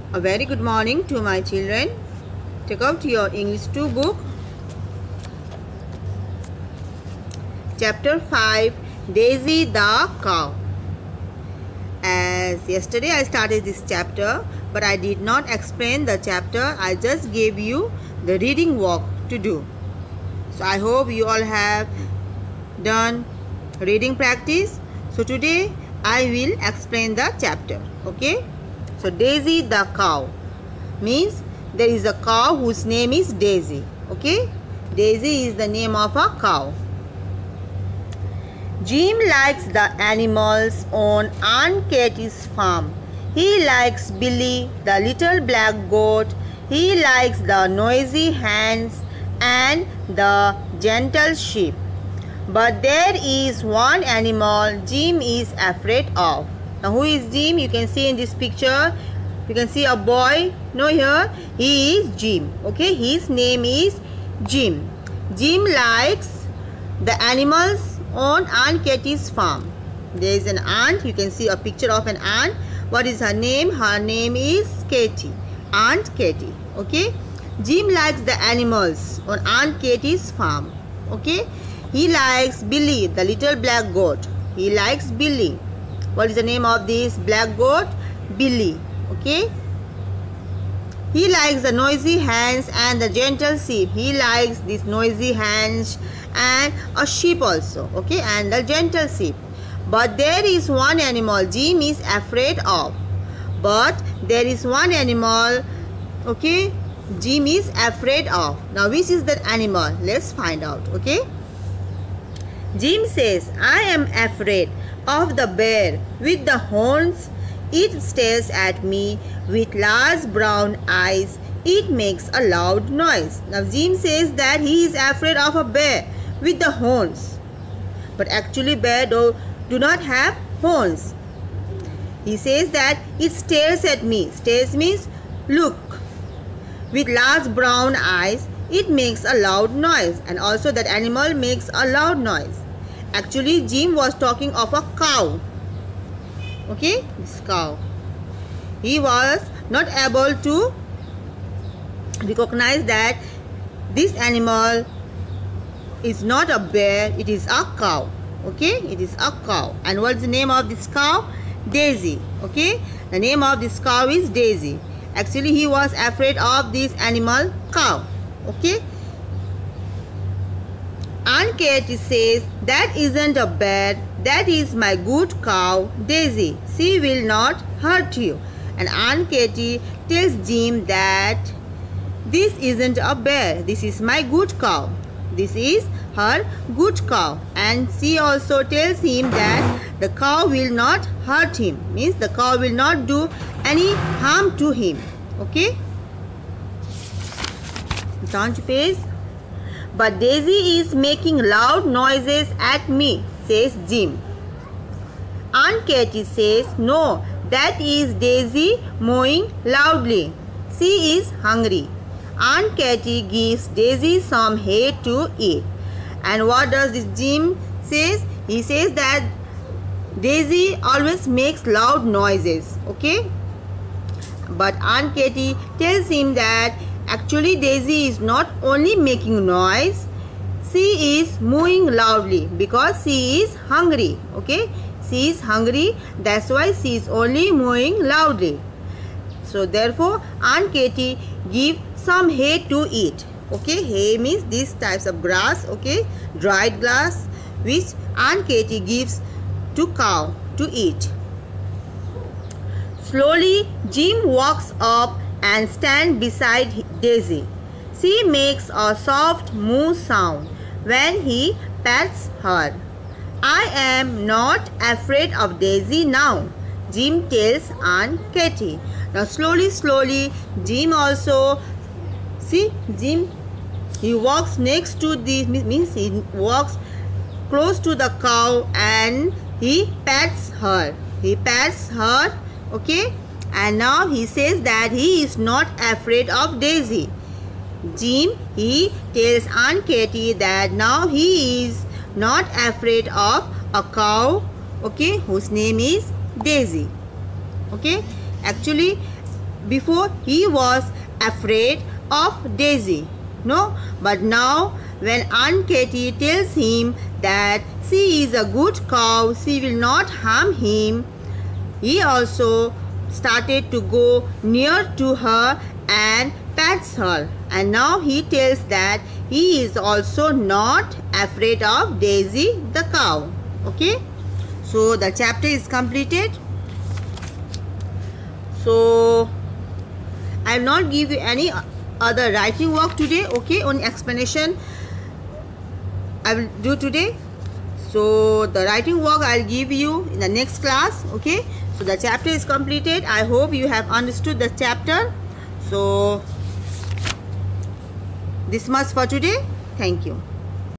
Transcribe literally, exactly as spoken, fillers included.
A very good morning to my children. Take out your English two book. Chapter five, Daisy the Cow. As yesterday I started this chapter, but I did not explain the chapter. I just gave you the reading work to do. So I hope you all have done reading practice. So today I will explain the chapter. Okay. So Daisy the cow means there is a cow whose name is Daisy. Okay. Daisy is the name of a cow. Jim likes the animals on Aunt Katie's farm. He likes Billy, the little black goat. He likes the noisy hens and the gentle sheep. But there is one animal Jim is afraid of. Now who is Jim? You can see in this picture. You can see a boy. No, here he is Jim. Okay, his name is Jim. Jim likes the animals on Aunt Katie's farm. There is an aunt. You can see a picture of an aunt. What is her name? Her name is Katie. Aunt Katie. Okay. Jim likes the animals on Aunt Katie's farm. Okay. He likes Billy, the little black goat. He likes Billy. What is the name of this black goat? Billy. Okay. He likes the noisy hens and the gentle sheep. He likes these noisy hens and a sheep also. Okay. And the gentle sheep. But there is one animal Jim is afraid of. But there is one animal, okay, Jim is afraid of. Now which is that animal? Let's find out. Okay. Jim says, I am afraid of the bear with the horns. It stares at me with large brown eyes. It makes a loud noise. Now Jim says that he is afraid of a bear with the horns. But actually bear do, do not have horns. He says that it stares at me. Stares means look. With large brown eyes. It makes a loud noise. And also that animal makes a loud noise. Actually Jim was talking of a cow. Okay, this cow. He was not able to recognize that this animal is not a bear, it is a cow. Okay, it is a cow. And what is the name of this cow? Daisy. Okay, the name of this cow is Daisy. Actually he was afraid of this animal cow. Okay. Aunt Katie says, that isn't a bear, that is my good cow, Daisy. She will not hurt you. And Aunt Katie tells Jim that this isn't a bear, this is my good cow. This is her good cow. And she also tells him that the cow will not hurt him. Means the cow will not do any harm to him. Okay. Turn to page. But Daisy is making loud noises at me, says Jim. Aunt Katie says, no, that is Daisy mowing loudly. She is hungry. Aunt Katie gives Daisy some hay to eat. And what does this Jim says? He says that Daisy always makes loud noises. Okay. But Aunt Katie tells him that actually Daisy is not only making noise, she is mooing loudly because she is hungry. Okay, she is hungry, that's why she is only mooing loudly. So therefore Aunt Katie give some hay to eat. Okay, hay means these types of grass, okay, dried grass, which Aunt Katie gives to cow to eat. Slowly Jim walks up and stand beside Daisy. She makes a soft moo sound when he pets her. I am not afraid of Daisy now, Jim tells Aunt Katie. Now slowly, slowly, Jim also, see, Jim, he walks next to the, means he walks close to the cow and he pets her. He pets her, okay. And now he says that he is not afraid of Daisy. Jim, he tells Aunt Katie that now he is not afraid of a cow, okay, whose name is Daisy. Okay, actually before he was afraid of Daisy. No, but now when Aunt Katy tells him that she is a good cow, she will not harm him, he also started to go near to her and pets her. And now he tells that he is also not afraid of Daisy the cow. Okay, so the chapter is completed. So I will not give you any other writing work today. Okay, only explanation I will do today. So the writing work I will give you in the next class. Okay, so the chapter is completed. I hope you have understood the chapter. So this much for today. Thank you.